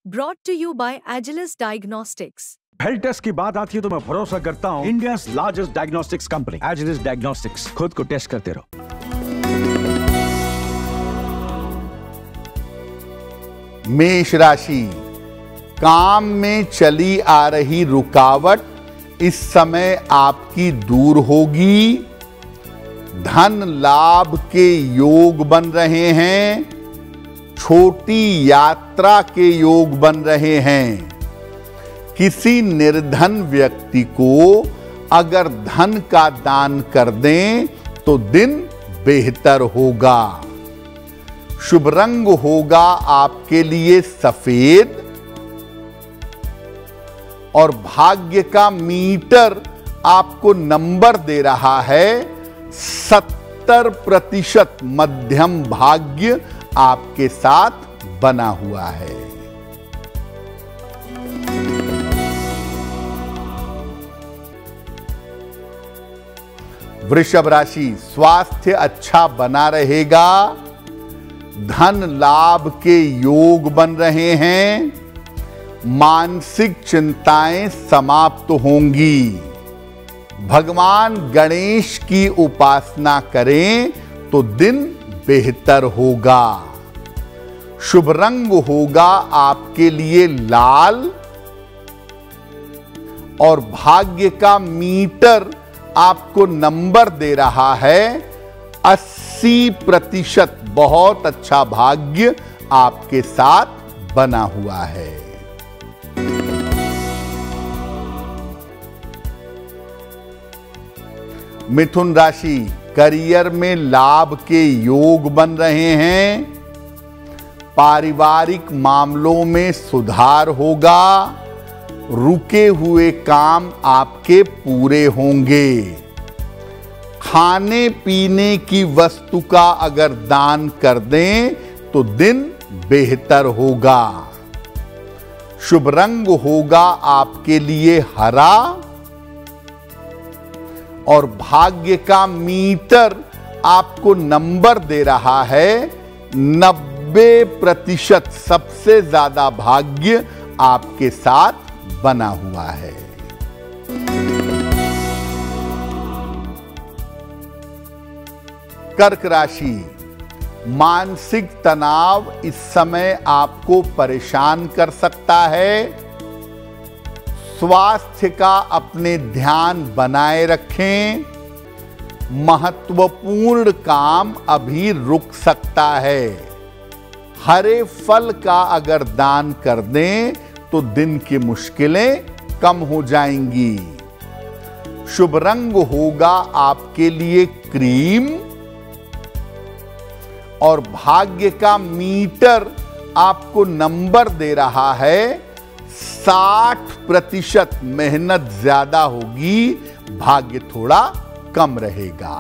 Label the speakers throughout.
Speaker 1: Brought to you by Agilus Diagnostics.
Speaker 2: Health test की बात आती है तो मैं भरोसा करता हूँ India's largest diagnostics company Agilus diagnostics. खुद को टेस्ट करते रहो।
Speaker 3: मेष राशि, काम में चली आ रही रुकावट इस समय आपकी दूर होगी। धन लाभ के योग बन रहे हैं। छोटी यात्रा के योग बन रहे हैं। किसी निर्धन व्यक्ति को अगर धन का दान कर दें तो दिन बेहतर होगा। शुभ रंग होगा आपके लिए सफेद और भाग्य का मीटर आपको नंबर दे रहा है 70% मध्यम भाग्य आपके साथ बना हुआ है। वृषभ राशि, स्वास्थ्य अच्छा बना रहेगा। धन लाभ के योग बन रहे हैं। मानसिक चिंताएं समाप्त होंगी। भगवान गणेश की उपासना करें तो दिन बेहतर होगा। शुभ रंग होगा आपके लिए लाल और भाग्य का मीटर आपको नंबर दे रहा है 80%। बहुत अच्छा भाग्य आपके साथ बना हुआ है। मिथुन राशि, करियर में लाभ के योग बन रहे हैं। पारिवारिक मामलों में सुधार होगा। रुके हुए काम आपके पूरे होंगे। खाने पीने की वस्तु का अगर दान कर दें तो दिन बेहतर होगा। शुभ रंग होगा आपके लिए हरा और भाग्य का मीटर आपको नंबर दे रहा है 90%। सबसे ज्यादा भाग्य आपके साथ बना हुआ है। कर्क राशि, मानसिक तनाव इस समय आपको परेशान कर सकता है। स्वास्थ्य का अपने ध्यान बनाए रखें। महत्वपूर्ण काम अभी रुक सकता है। हरे फल का अगर दान कर दें तो दिन की मुश्किलें कम हो जाएंगी। शुभ रंग होगा आपके लिए क्रीम और भाग्य का मीटर आपको नंबर दे रहा है 60%। मेहनत ज्यादा होगी, भाग्य थोड़ा कम रहेगा।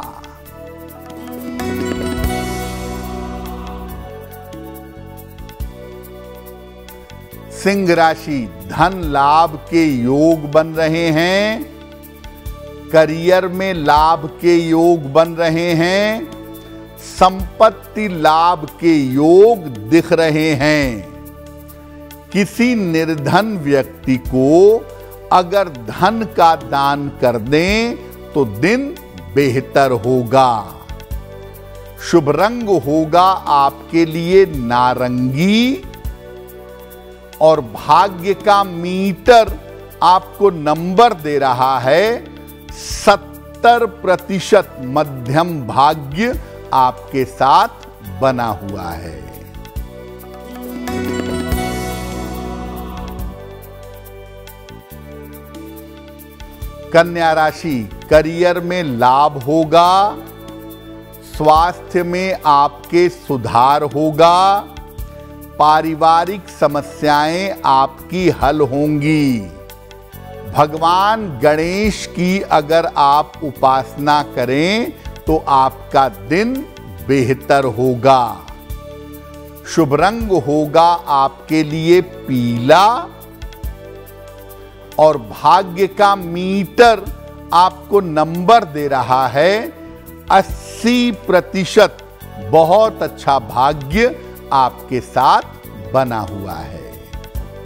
Speaker 3: सिंह राशि, धन लाभ के योग बन रहे हैं। करियर में लाभ के योग बन रहे हैं। संपत्ति लाभ के योग दिख रहे हैं। किसी निर्धन व्यक्ति को अगर धन का दान कर दें तो दिन बेहतर होगा। शुभ रंग होगा आपके लिए नारंगी और भाग्य का मीटर आपको नंबर दे रहा है 70%। मध्यम भाग्य आपके साथ बना हुआ है। कन्या राशि, करियर में लाभ होगा। स्वास्थ्य में आपके सुधार होगा। पारिवारिक समस्याएं आपकी हल होंगी। भगवान गणेश की अगर आप उपासना करें तो आपका दिन बेहतर होगा। शुभ रंग होगा आपके लिए पीला और भाग्य का मीटर आपको नंबर दे रहा है 80%। बहुत अच्छा भाग्य आपके साथ बना हुआ है।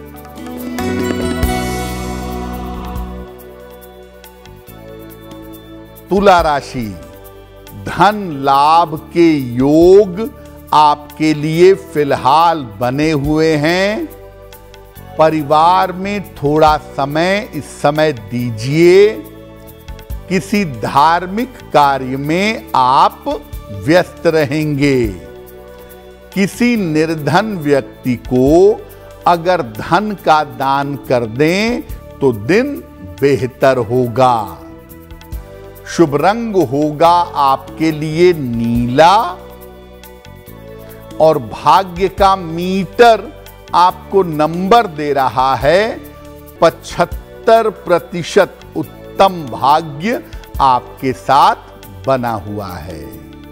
Speaker 3: तुला राशि, धन लाभ के योग आपके लिए फिलहाल बने हुए हैं। परिवार में थोड़ा समय इस समय दीजिए। किसी धार्मिक कार्य में आप व्यस्त रहेंगे। किसी निर्धन व्यक्ति को अगर धन का दान कर दें तो दिन बेहतर होगा। शुभ रंग होगा आपके लिए नीला और भाग्य का मीटर आपको नंबर दे रहा है 75% उत्तम भाग्य आपके साथ बना हुआ है।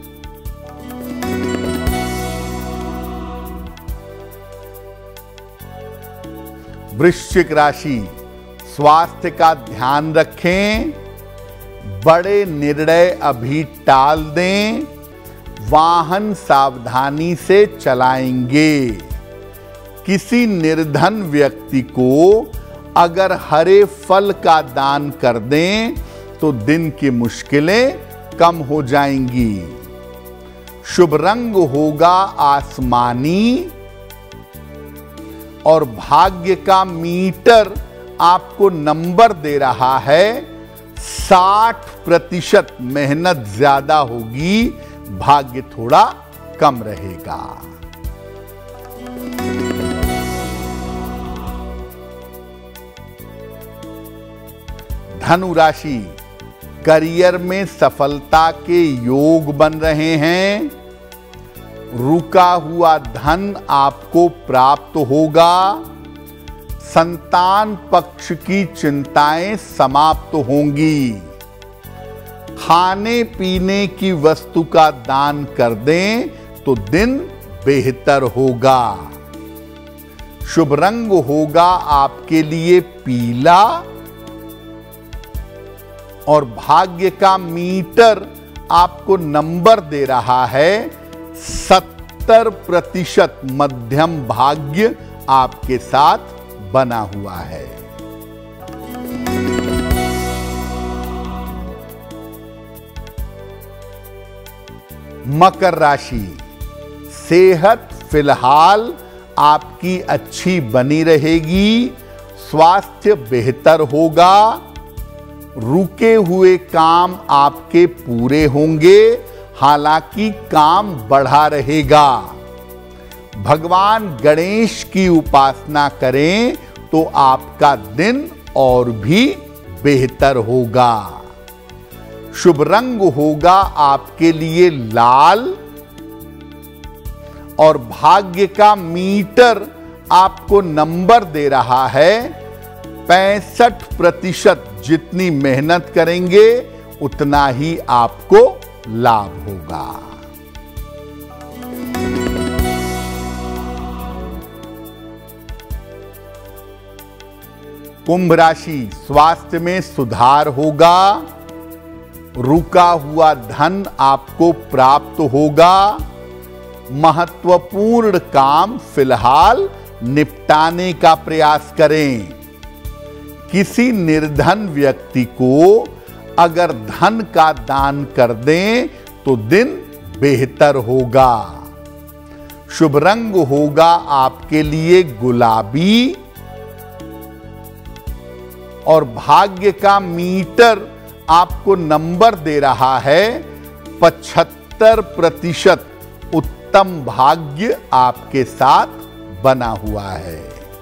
Speaker 3: वृश्चिक राशि, स्वास्थ्य का ध्यान रखें। बड़े निर्णय अभी टाल दें। वाहन सावधानी से चलाएंगे। किसी निर्धन व्यक्ति को अगर हरे फल का दान कर दें तो दिन की मुश्किलें कम हो जाएंगी। शुभ रंग होगा आसमानी और भाग्य का मीटर आपको नंबर दे रहा है 60%। मेहनत ज्यादा होगी, भाग्य थोड़ा कम रहेगा। धनु राशि, करियर में सफलता के योग बन रहे हैं। रुका हुआ धन आपको प्राप्त होगा। संतान पक्ष की चिंताएं समाप्त होंगी। खाने पीने की वस्तु का दान कर दें तो दिन बेहतर होगा। शुभ रंग होगा आपके लिए पीला और भाग्य का मीटर आपको नंबर दे रहा है 70%। मध्यम भाग्य आपके साथ बना हुआ है। मकर राशि, सेहत फिलहाल आपकी अच्छी बनी रहेगी। स्वास्थ्य बेहतर होगा। रुके हुए काम आपके पूरे होंगे, हालांकि काम बढ़ा रहेगा। भगवान गणेश की उपासना करें तो आपका दिन और भी बेहतर होगा। शुभ रंग होगा आपके लिए लाल और भाग्य का मीटर आपको नंबर दे रहा है 65%। जितनी मेहनत करेंगे उतना ही आपको लाभ होगा। कुंभ राशि, स्वास्थ्य में सुधार होगा। रुका हुआ धन आपको प्राप्त होगा। महत्वपूर्ण काम फिलहाल निपटाने का प्रयास करें। किसी निर्धन व्यक्ति को अगर धन का दान कर दें तो दिन बेहतर होगा। शुभ रंग होगा आपके लिए गुलाबी और भाग्य का मीटर आपको नंबर दे रहा है 75%। उत्तम भाग्य आपके साथ बना हुआ है।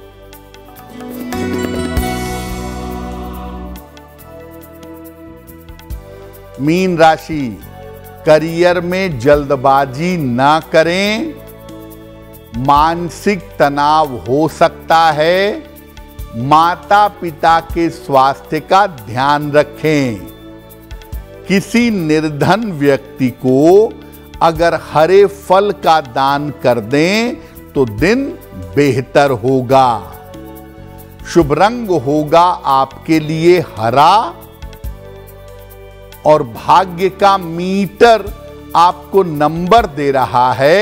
Speaker 3: मीन राशि, करियर में जल्दबाजी ना करें। मानसिक तनाव हो सकता है। माता पिता के स्वास्थ्य का ध्यान रखें। किसी निर्धन व्यक्ति को अगर हरे फल का दान कर दें तो दिन बेहतर होगा। शुभ रंग होगा आपके लिए हरा और भाग्य का मीटर आपको नंबर दे रहा है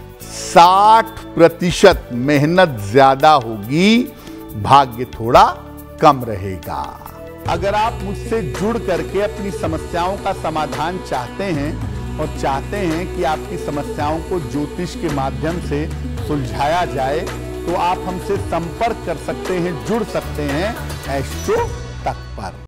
Speaker 3: 60%। मेहनत ज्यादा होगी, भाग्य थोड़ा कम रहेगा। अगर आप मुझसे जुड़ करके अपनी समस्याओं का समाधान चाहते हैं और चाहते हैं कि आपकी समस्याओं को ज्योतिष के माध्यम से सुलझाया जाए, तो आप हमसे संपर्क कर सकते हैं, जुड़ सकते हैं एस्ट्रो तक पर।